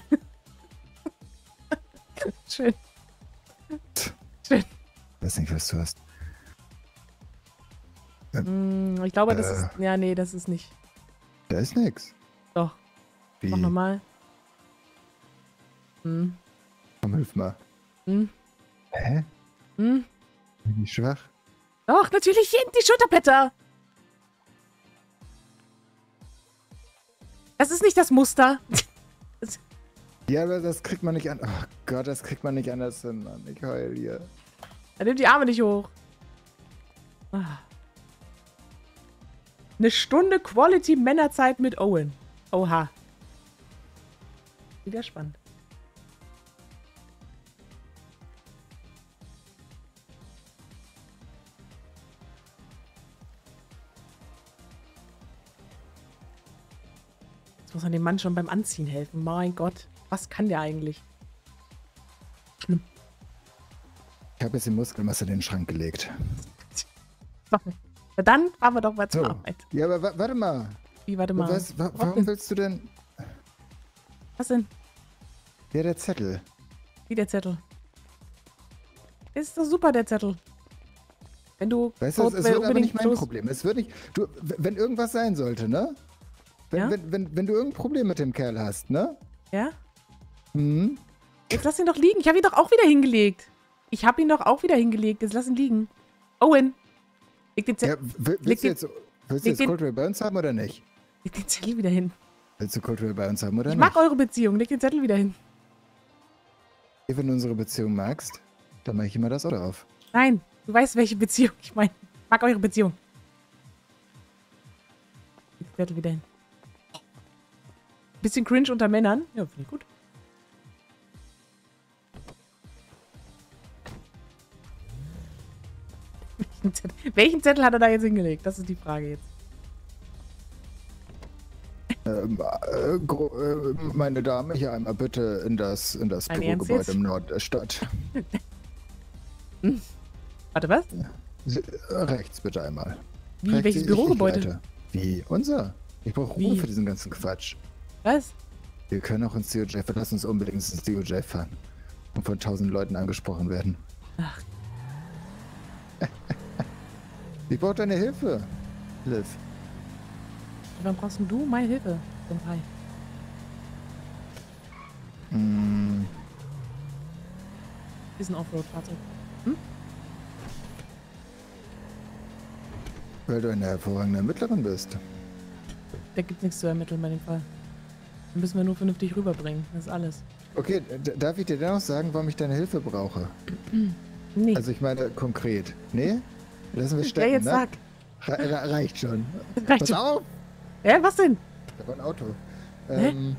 Schön. Schön. Ich weiß nicht, was du hast. Ich glaube, das ist... Ja, nee, das ist nicht. Da ist nix. Doch, Wie? mach nochmal. Komm, hilf mal. Hm. Hä? Hm. Bin ich schwach? Doch, natürlich hinten die Schulterblätter. Das ist nicht das Muster. Ja, aber das kriegt man nicht an. Oh Gott, das kriegt man nicht anders hin, Mann. Ich heul hier. Er nimmt die Arme nicht hoch. Ah. Eine Stunde Quality Männerzeit mit Owen. Oha. Wieder spannend. Jetzt muss man dem Mann schon beim Anziehen helfen. Mein Gott. Was kann der eigentlich? Schlimm. Ich habe jetzt die Muskelmasse in den Schrank gelegt. Na dann fahren wir doch mal zur So. Arbeit. Ja, aber warte mal. Wie, warte mal. Warum willst du denn... Was denn? Ja, der Zettel. Wie der Zettel? Ist doch super, der Zettel. Wenn du Weißt du, es Code wird aber unbedingt nicht mein bloß- Problem. Es wird nicht... Du, wenn irgendwas sein sollte, ne? Ja? Wenn du irgendein Problem mit dem Kerl hast, ne? Ja? Mhm. Jetzt lass ihn doch liegen. Ich habe ihn doch auch wieder hingelegt. Ich habe ihn doch auch wieder hingelegt. Jetzt lass ihn liegen. Owen. Leg den, Ja, Leg willst du den- jetzt, leg den- Coldwell bei uns haben oder nicht? leg den Zettel wieder hin. Willst du Coldwell bei uns haben oder Ich nicht? mag eure Beziehung. Leg den Zettel wieder hin. Wenn du unsere Beziehung magst, dann mache ich immer das Auto auf. Nein. Du weißt, welche Beziehung ich meine. Ich mag eure Beziehung. Leg den Zettel wieder hin. Bisschen cringe unter Männern. Ja, finde ich gut. Welchen Zettel hat er da jetzt hingelegt? Das ist die Frage jetzt. Meine Dame, hier einmal bitte in das Ein Ernst Bürogebäude jetzt? im Nord der Stadt. Warte, was? Rechts bitte einmal. Wie, Rechts, welches ich Bürogebäude? leite. Wie? Unser. Ich brauche Wie? Ruhe für diesen ganzen Quatsch. Was? Wir können auch ins DOJ, lass uns unbedingt ins DOJ fahren. Und von 1000 Leuten angesprochen werden. Ach. Ich brauche deine Hilfe, Liv. Warum brauchst denn du meine Hilfe? Senpai? Hm, Ist ein Offroad-Fahrzeug. weil du eine hervorragende Ermittlerin bist. Da gibt nichts zu ermitteln bei dem Fall. Den müssen wir nur vernünftig rüberbringen. Das ist alles. Okay, darf ich dir dennoch sagen, warum ich deine Hilfe brauche? Nee. Also ich meine konkret. Nee? Lassen wir ja, stecken, jetzt ne? sag. Reicht schon. Reicht Pass schon. auf! Was denn? Da war ein Auto. Hä?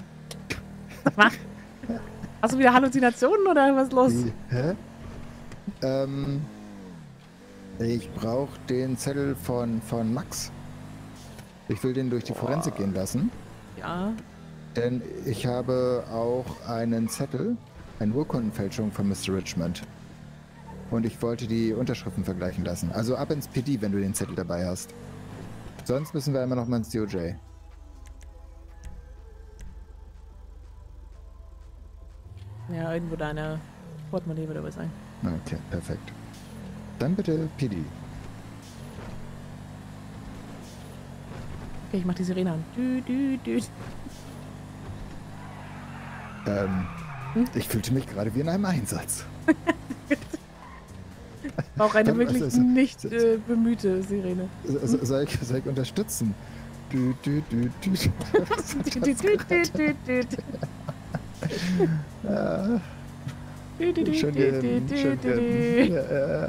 Hast du wieder Halluzinationen oder was ist los? Hä? Ich brauche den Zettel von Max. Ich will den durch die Forensik gehen lassen. Ja. Denn ich habe auch einen Zettel, eine Urkundenfälschung von Mr. Richmond. Und ich wollte die Unterschriften vergleichen lassen. Also ab ins PD, wenn du den Zettel dabei hast. Sonst müssen wir immer noch mal ins DOJ. Ja, irgendwo deine Portemonnaie wird aber sein. Okay, perfekt. Dann bitte PD. Okay, ich mach die Sirene an. Dü, dü, dü. Ich fühlte mich gerade wie in einem Einsatz. Auch eine Was wirklich ist- nicht bemühte Sirene. Soll ich unterstützen? Dü, dü, dü, dü. Dü, dü, dü, dü, dü, dü. Dü, dü, dü, Schön dü, dü, gehen, dü, schön dü, gehen. dü. Ja.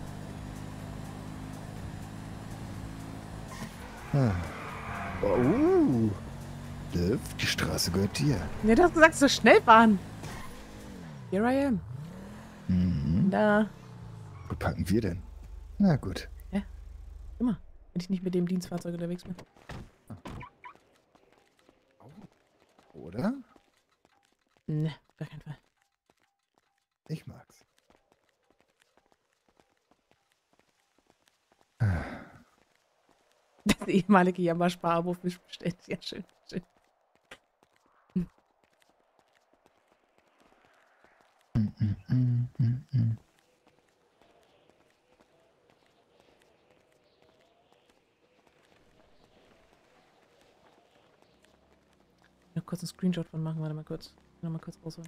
Liv, die Straße gehört dir. Ja, du hast gesagt, so schnell fahren. Here I am. Da. Wo packen wir denn? Na gut. Immer. Wenn ich nicht mit dem Dienstfahrzeug unterwegs bin. Oder? Ne, auf gar keinen Fall. Ich mag's. Das ehemalige Jammer-Sparabo Fisch bestellt. Ja, schön, schön. Noch kurz einen Screenshot von machen, warte mal kurz. Noch mal kurz rausholen.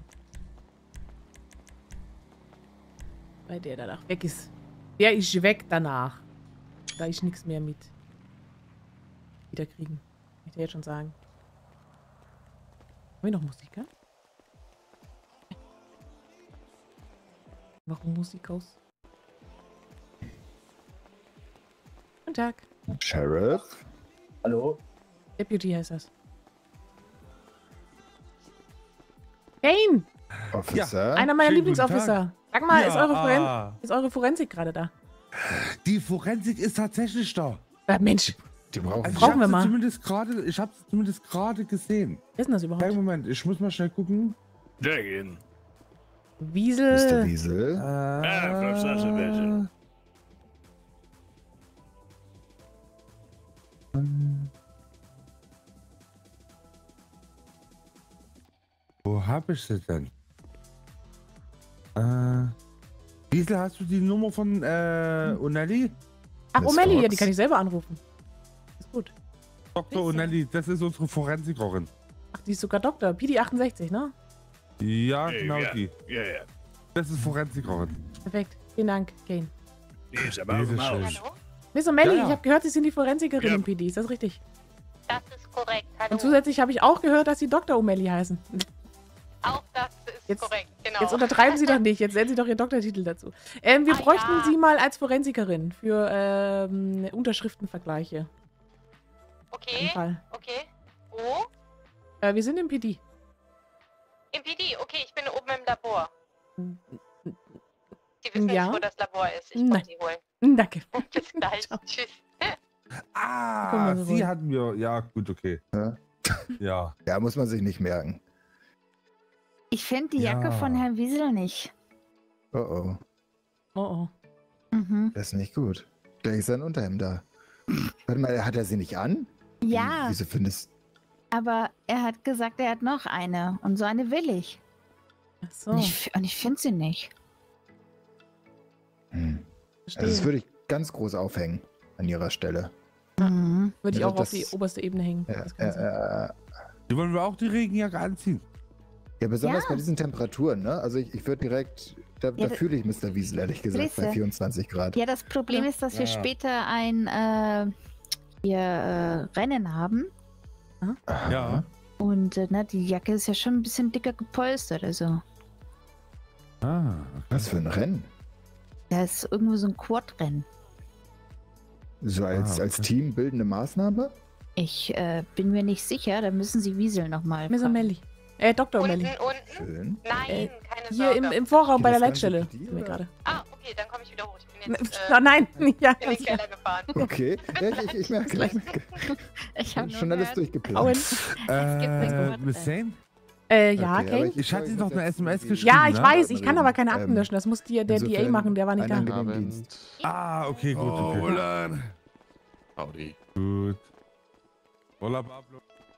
Weil der danach weg ist. Der ist weg danach. Da ist nichts mehr mit. Wiederkriegen. Kann ich dir jetzt schon sagen. Haben wir noch Musiker? Warum Musik aus? Guten Tag. Sheriff? Hallo? Deputy heißt das. Kane! Officer? Einer meiner schönen guten Lieblingsofficer. Sag mal, Ja, ist eure Forensik gerade da? Die Forensik ist tatsächlich da. Mensch, Die brauchen Also Brauchen wir mal. Ich habe sie zumindest gerade gesehen. wer ist denn das überhaupt? Kleinen Moment, ich muss mal schnell gucken. Dragon. Mr. Wiesel. Wiesel. Wo habe ich sie denn? Wiesel, hast du die Nummer von Onelli? Ach, Miss O'Malley, ja, Fox. die kann ich selber anrufen. Ist gut. Dr. Onelli, das ist unsere Forensikerin. Ach, die ist sogar Doktor. PD68, ne? Ja, Hey, genau ja. die. Ja, ja. Das ist Forensikerin. Perfekt. Vielen Dank, Kane. Die ist aber auf dem Bitteschön. Haus. Hallo? Miss O'Malley, Ja, ja. ich habe gehört, Sie sind die Forensikerin Ja. im PD. Ist das richtig? Das ist korrekt. Hallo. Und zusätzlich habe ich auch gehört, dass Sie Dr. O'Malley heißen. Auch das ist Jetzt- korrekt, genau. Jetzt untertreiben Sie doch nicht. Jetzt nennen Sie doch Ihren Doktortitel dazu. Wir Ah, bräuchten ja. Sie mal als Forensikerin für Unterschriftenvergleiche. Auf jeden Okay, Fall. okay. Wo? Wir sind im PD. Im PD. Okay, ich bin oben im Labor. Sie wissen Ja. nicht, wo das Labor ist. Ich Nein. komme Sie holen. Danke. Bis gleich. Ciao. Tschüss. Ah, Gucken wir sie wohl. hatten wir. Ja, gut, okay. Ja. Ja. Ja, muss man sich nicht merken. Ich finde die Jacke Ja. von Herrn Wiesel nicht. Oh oh, Oh oh. Mhm. das ist nicht gut. Da ist ein Unterhemd da. Warte mal, hat er sie nicht an? Ja, Wieso findest aber er hat gesagt, er hat noch eine. Und so eine will ich. Ach so. Und ich finde sie nicht. Also Verstehe. das würde ich ganz groß aufhängen an ihrer Stelle. Mhm. Würde ich also auch auf das- die oberste Ebene hängen. Ja, das Ganze. Die wollen wir auch die Regenjacke anziehen. ja besonders Ja. bei diesen Temperaturen, ne? Also ich würde direkt, da Ja, fühle ich Mr. Wiesel, ehrlich gesagt, bei Siehste. 24 Grad. Ja, das Problem ist, dass wir Ja. später ein Rennen haben. Ja. Und die Jacke ist ja schon ein bisschen dicker gepolstert. Also Ah, Was für ein Rennen. da ist irgendwo so ein Quad-Rennen. So als, Ah, als okay. teambildende Maßnahme? Ich bin mir nicht sicher. Da müssen Sie Wiesel nochmal Miss fragen. O'Malley. Dr. Unten, O'Malley. unten? Schön. Nein, keine Hier Sorge. im Vorraum Geht bei der das Ganze Leitstelle. für die, Sind wir oder? gerade. Ah, okay, dann komme ich wieder hoch. Ich bin jetzt Oh, nein. Ja, in den Keller gefahren. Okay, ja, ich merke, ich merke. Ich habe Schon alles Auen. durchgeplant. Miss Zane? ja, Okay, Kane? aber Ich hatte noch eine SMS geschrieben. Ja, ich ne? weiß, ich kann aber keine Akten Ähm, löschen. Das muss der DA insofern machen, der war nicht da. einen angenehmen Dienst. Ah, okay, gut, Oh, okay. Wolan. Howdy. Gut. Hola, Pablo.